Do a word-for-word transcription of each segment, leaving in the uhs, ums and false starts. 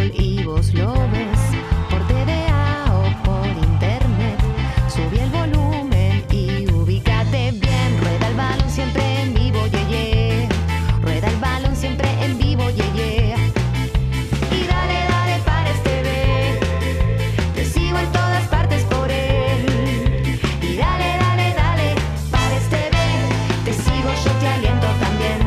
fútbol y vos lo ves por T V A o por internet. Subí el volumen y ubícate bien. Rueda el balón siempre en vivo, yeah, yeah. Rueda el balón siempre en vivo, yeah, yeah. Y dale, dale, Pares T V. Te sigo en todas partes por él. Y dale, dale, dale, Pares T V. Te sigo, yo te aliento también.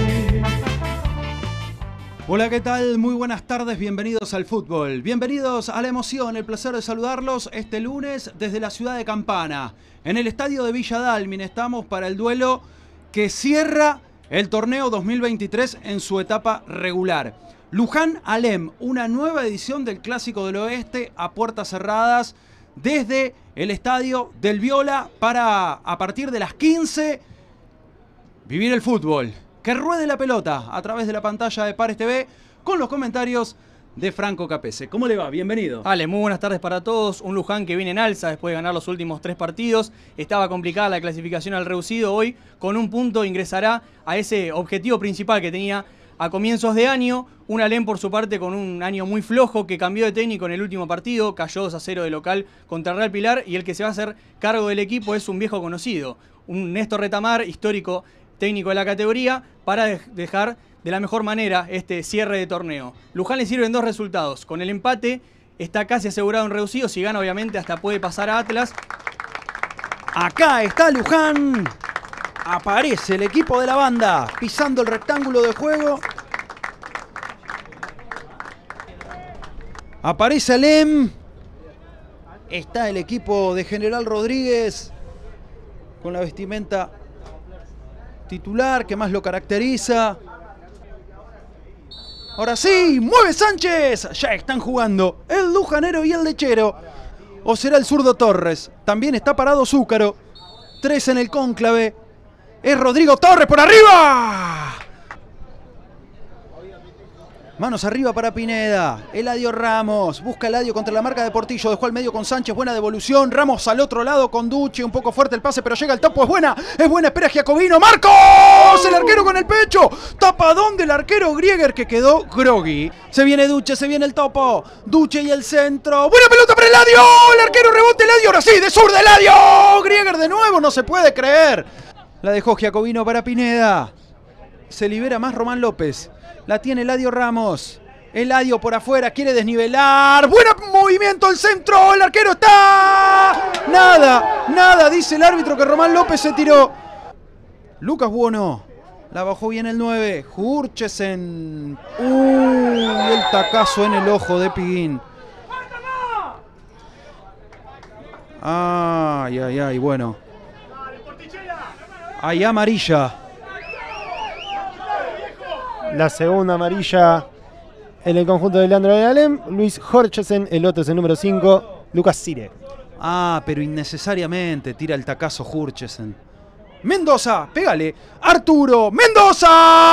Hola, ¿qué tal? Muy buenas tardes, bienvenidos al fútbol. Bienvenidos a la emoción, el placer de saludarlos este lunes desde la ciudad de Campana. En el estadio de Villa Dálmine estamos para el duelo que cierra el torneo dos mil veintitrés en su etapa regular. Luján Alem, una nueva edición del Clásico del Oeste a puertas cerradas desde el estadio del Viola para, a partir de las quince, vivir el fútbol. Que ruede la pelota a través de la pantalla de Pares T V con los comentarios de Franco Capese. ¿Cómo le va? Bienvenido. Ale, muy buenas tardes para todos. Un Luján que viene en alza después de ganar los últimos tres partidos. Estaba complicada la clasificación al reducido. Hoy, con un punto, ingresará a ese objetivo principal que tenía a comienzos de año. Un Alem, por su parte, con un año muy flojo, que cambió de técnico en el último partido. Cayó dos a cero de local contra Real Pilar. Y el que se va a hacer cargo del equipo es un viejo conocido. Un Néstor Retamar, histórico técnico de la categoría, para dejar de la mejor manera este cierre de torneo. Luján le sirven dos resultados. Con el empate está casi asegurado en reducido. Si gana, obviamente, hasta puede pasar a Atlas. Acá está Luján. Aparece el equipo de la banda pisando el rectángulo de juego. Aparece Alem. Está el equipo de General Rodríguez con la vestimenta titular que más lo caracteriza. Ahora sí, mueve Sánchez. Ya están jugando el lujanero y el lechero. O será el zurdo Torres. También está parado Zúcaro. Tres en el cónclave. Es Rodrigo Torres por arriba. Manos arriba para Pineda. Eladio Ramos. Busca Eladio contra la marca de Portillo. Dejó al medio con Sánchez. Buena devolución. Ramos al otro lado con Ducci. Un poco fuerte el pase, pero llega el topo. Es buena. Es buena. Espera Giacobino. ¡Marcos! El arquero con el pecho. Tapadón del arquero Grieger que quedó groggy. Se viene Duce. Se viene el topo. Duce y el centro. Buena pelota para Eladio. El arquero rebote. Eladio. Ahora sí. De zurda Eladio. Grieger de nuevo. No se puede creer. La dejó Giacobino para Pineda. Se libera más Román López. La tiene Eladio Ramos. Eladio por afuera, quiere desnivelar. ¡Buen movimiento el centro! ¡El arquero está! Nada, nada, dice el árbitro que Román López se tiró. Lucas Buono. La bajó bien el nueve. Hurchesen. ¡Uy! El tacazo en el ojo de Piguín. Ay, ay, ay, bueno. Hay amarilla. La segunda amarilla en el conjunto de Leandro de Alem. Luis Hurchesen, el otro es el número cinco, Lucas Cire. Ah, pero innecesariamente tira el tacazo Hurchesen. Mendoza, pégale. Arturo, Mendoza.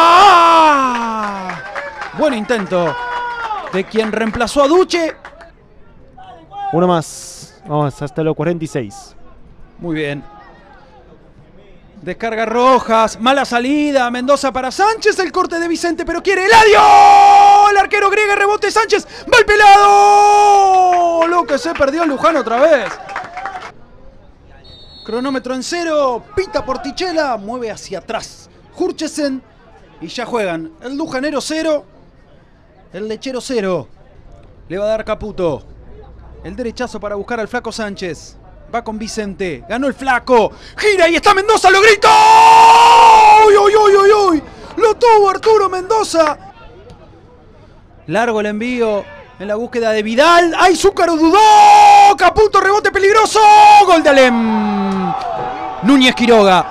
¡Ah! Buen intento de quien reemplazó a Duce. Uno más, vamos hasta los cuarenta y seis. Muy bien. Descarga Rojas, mala salida, Mendoza para Sánchez, el corte de Vicente, pero quiere Eladio, el arquero griega, rebote Sánchez, va el pelado, lo que se perdió Luján otra vez. Cronómetro en cero, pita Portichela, mueve hacia atrás Hurchesen y ya juegan el lujanero cero, el lechero cero, le va a dar Caputo, el derechazo para buscar al flaco Sánchez. Va con Vicente, ganó el flaco, gira y está Mendoza, lo gritó. ¡Uy, uy, uy, uy, uy! Lo tuvo Arturo Mendoza. Largo el envío en la búsqueda de Vidal. ¡Ay, Zúcaro dudó! Caputo, rebote peligroso. Gol de Alem. Núñez Quiroga.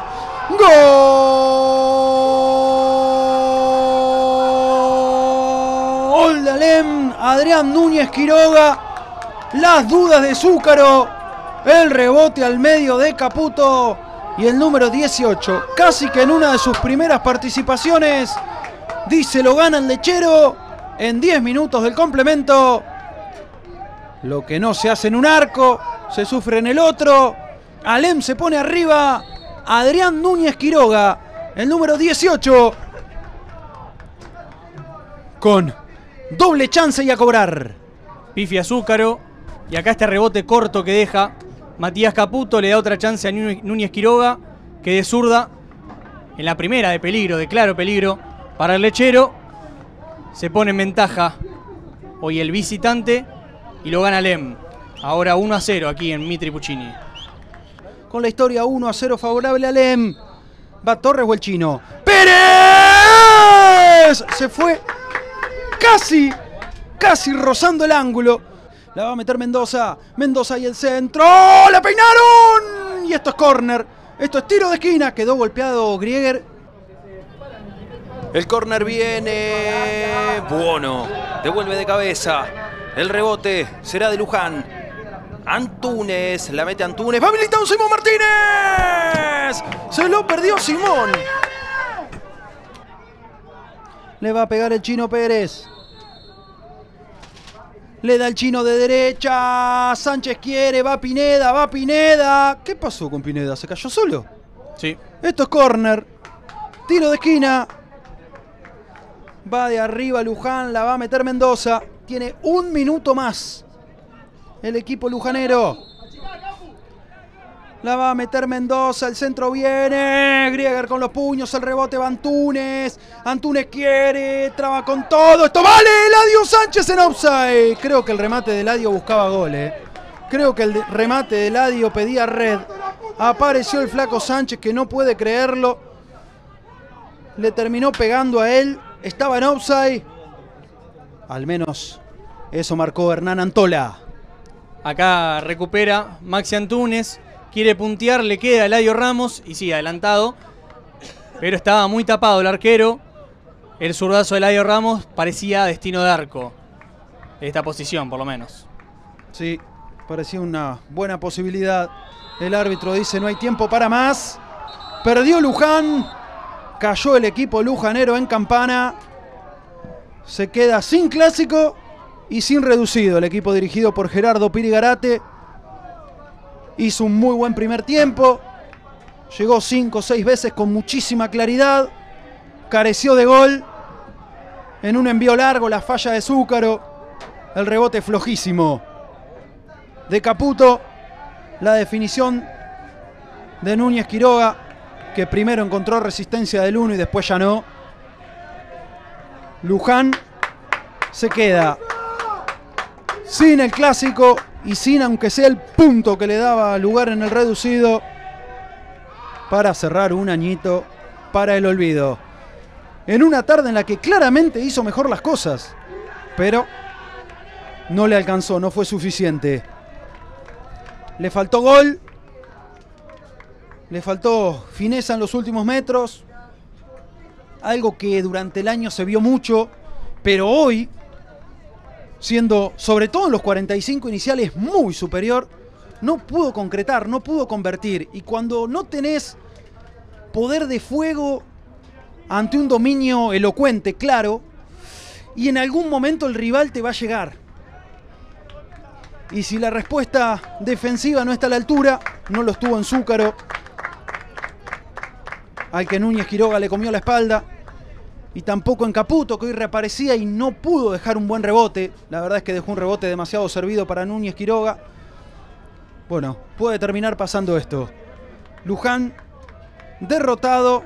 Gol de Alem. Adrián Núñez Quiroga. Las dudas de Zúcaro. El rebote al medio de Caputo y el número dieciocho, casi que en una de sus primeras participaciones, dice lo gana el lechero en diez minutos del complemento. Lo que no se hace en un arco, se sufre en el otro. Alem se pone arriba. Adrián Núñez Quiroga, el número dieciocho, con Doble chance y a cobrar. Pifia Zúcaro. Y acá este rebote corto que deja Matías Caputo. Le da otra chance a Núñez Quiroga, que de zurda, en la primera de peligro, de claro peligro, para el lechero. Se pone en ventaja hoy el visitante y lo gana Lem. Ahora uno a cero aquí en Mitri Puccini. Con la historia uno a cero favorable a Lem. ¿Va Torres o el chino? ¡Pérez! Se fue casi, casi rozando el ángulo. La va a meter Mendoza. Mendoza y el centro. ¡La peinaron! Y esto es córner. Esto es tiro de esquina. Quedó golpeado Grieger. El córner viene. Buono. Devuelve de cabeza. El rebote será de Luján. Antunes. La mete Antunes. Va habilitado Simón Martínez. Se lo perdió Simón. Le va a pegar el chino Pérez. Le da el chino de derecha. Sánchez quiere. Va Pineda. Va Pineda. ¿Qué pasó con Pineda? ¿Se cayó solo? Sí. Esto es córner. Tiro de esquina. Va de arriba Luján. La va a meter Mendoza. Tiene un minuto más el equipo lujanero. La va a meter Mendoza. El centro viene. Grieger con los puños. El rebote va Antunes. Antunes quiere. Traba con todo. Esto vale. Eladio Sánchez en offside. Creo que el remate de Eladio buscaba gol. Eh. Creo que el remate de Eladio pedía red. Apareció el flaco Sánchez, que no puede creerlo. Le terminó pegando a él. Estaba en offside. Al menos eso marcó Hernán Antola. Acá recupera Maxi Antunes. Quiere puntear, le queda Eladio Ramos y sí, adelantado. Pero estaba muy tapado el arquero. El zurdazo de Eladio Ramos parecía destino de arco. Esta posición, por lo menos. Sí, parecía una buena posibilidad. El árbitro dice no hay tiempo para más. Perdió Luján. Cayó el equipo lujanero en Campana. Se queda sin clásico y sin reducido. El equipo dirigido por Gerardo Pirigarate hizo un muy buen primer tiempo. Llegó cinco o seis veces con muchísima claridad. Careció de gol. En un envío largo, la falla de Zúcaro. El rebote flojísimo de Caputo. La definición de Núñez Quiroga, que primero encontró resistencia del uno y después ya no. Luján se queda sin el clásico y sin, aunque sea el punto que le daba lugar en el reducido, para cerrar un añito para el olvido. En una tarde en la que claramente hizo mejor las cosas, pero no le alcanzó, no fue suficiente. Le faltó gol, le faltó fineza en los últimos metros, algo que durante el año se vio mucho, pero hoy, siendo sobre todo en los cuarenta y cinco iniciales muy superior, no pudo concretar, no pudo convertir. Y cuando no tenés poder de fuego ante un dominio elocuente, claro, y en algún momento el rival te va a llegar. Y si la respuesta defensiva no está a la altura, no lo estuvo en Zúcaro, al que Núñez Quiroga le comió la espalda, y tampoco en Caputo, que hoy reaparecía y no pudo dejar un buen rebote. La verdad es que dejó un rebote demasiado servido para Núñez Quiroga. Bueno, puede terminar pasando esto. Luján derrotado.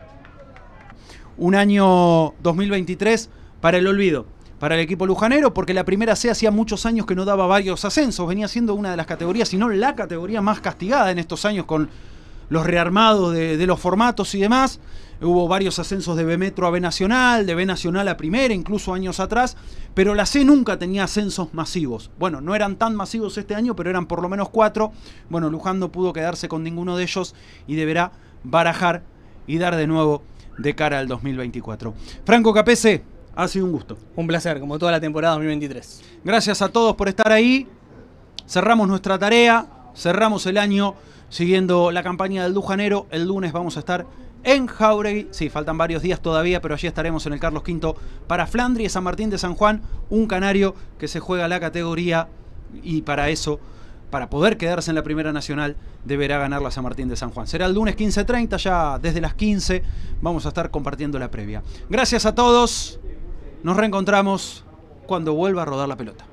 Un año dos mil veintitrés para el olvido, para el equipo lujanero, porque la primera C hacía muchos años que no daba varios ascensos. Venía siendo una de las categorías, si no la categoría más castigada en estos años, con los rearmados de, de los formatos y demás. Hubo varios ascensos de B Metro a B Nacional, de B Nacional a Primera, incluso años atrás, pero la C nunca tenía ascensos masivos. Bueno, no eran tan masivos este año, pero eran por lo menos cuatro. Bueno, Luján no pudo quedarse con ninguno de ellos y deberá barajar y dar de nuevo de cara al dos mil veinticuatro. Franco Capese, ha sido un gusto. Un placer, como toda la temporada dos mil veintitrés. Gracias a todos por estar ahí. Cerramos nuestra tarea, cerramos el año siguiendo la campaña del Lujanero. El lunes vamos a estar en Jáuregui. Sí, faltan varios días todavía, pero allí estaremos en el Carlos Quinto para Flandria y San Martín de San Juan, un canario que se juega la categoría, y para eso, para poder quedarse en la Primera Nacional, deberá ganar la San Martín de San Juan. Será el lunes quince treinta, ya desde las quince vamos a estar compartiendo la previa. Gracias a todos, nos reencontramos cuando vuelva a rodar la pelota.